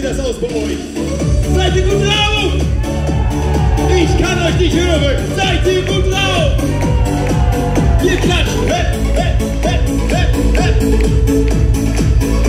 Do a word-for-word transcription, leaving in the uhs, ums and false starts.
sieht das aus bei euch? Seid ihr gut drauf? Ich kann euch nicht hören. Seid ihr gut drauf? Wir klatschen. Hey, hey, hey, hey, hey.